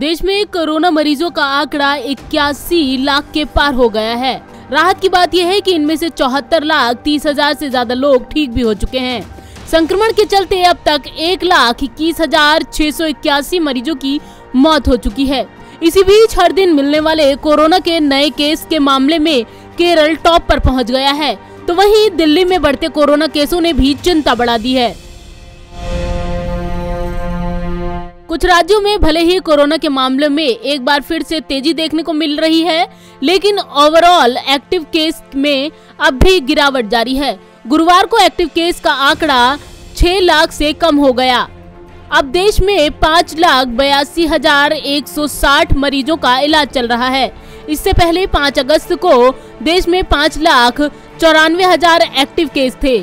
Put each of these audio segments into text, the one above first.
देश में कोरोना मरीजों का आंकड़ा 81 लाख के पार हो गया है। राहत की बात यह है कि इनमें से 74,30,000 से ज्यादा लोग ठीक भी हो चुके हैं। संक्रमण के चलते अब तक 1,21,681 मरीजों की मौत हो चुकी है। इसी बीच हर दिन मिलने वाले कोरोना के नए केस के मामले में केरल टॉप पर पहुंच गया है, तो वहीं दिल्ली में बढ़ते कोरोना केसों ने भी चिंता बढ़ा दी है। कुछ राज्यों में भले ही कोरोना के मामले में एक बार फिर से तेजी देखने को मिल रही है, लेकिन ओवरऑल एक्टिव केस में अब भी गिरावट जारी है। गुरुवार को एक्टिव केस का आंकड़ा 6 लाख से कम हो गया। अब देश में 5,82,160 मरीजों का इलाज चल रहा है। इससे पहले 5 अगस्त को देश में 5,94,000 एक्टिव केस थे।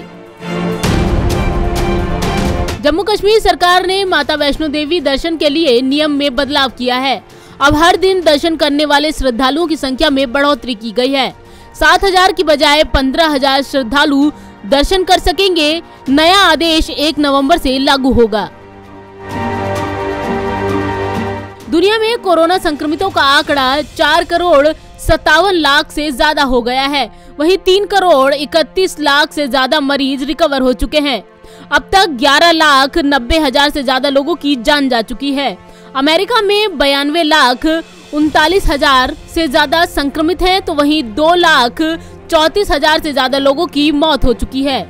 जम्मू कश्मीर सरकार ने माता वैष्णो देवी दर्शन के लिए नियम में बदलाव किया है। अब हर दिन दर्शन करने वाले श्रद्धालुओं की संख्या में बढ़ोतरी की गई है। 7,000 की बजाय 15,000 श्रद्धालु दर्शन कर सकेंगे। नया आदेश 1 नवंबर से लागू होगा। दुनिया में कोरोना संक्रमितों का आंकड़ा 4,57 लाख से ज्यादा हो गया है। वहीं 3,31 लाख से ज्यादा मरीज रिकवर हो चुके हैं। अब तक 11,90,000 से ज्यादा लोगों की जान जा चुकी है। अमेरिका में 92,39,000 से ज्यादा संक्रमित हैं, तो वहीं 2,34,000 से ज्यादा लोगों की मौत हो चुकी है।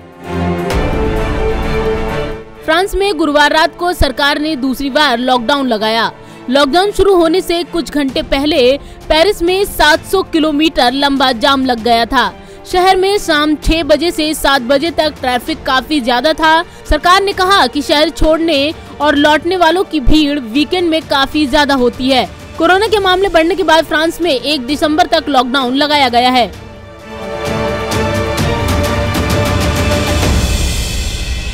फ्रांस में गुरुवार रात को सरकार ने दूसरी बार लॉकडाउन लगाया। लॉकडाउन शुरू होने से कुछ घंटे पहले पेरिस में 700 किलोमीटर लंबा जाम लग गया था। शहर में शाम 6 बजे से 7 बजे तक ट्रैफिक काफी ज्यादा था। सरकार ने कहा कि शहर छोड़ने और लौटने वालों की भीड़ वीकेंड में काफी ज्यादा होती है। कोरोना के मामले बढ़ने के बाद फ्रांस में 1 दिसंबर तक लॉकडाउन लगाया गया है।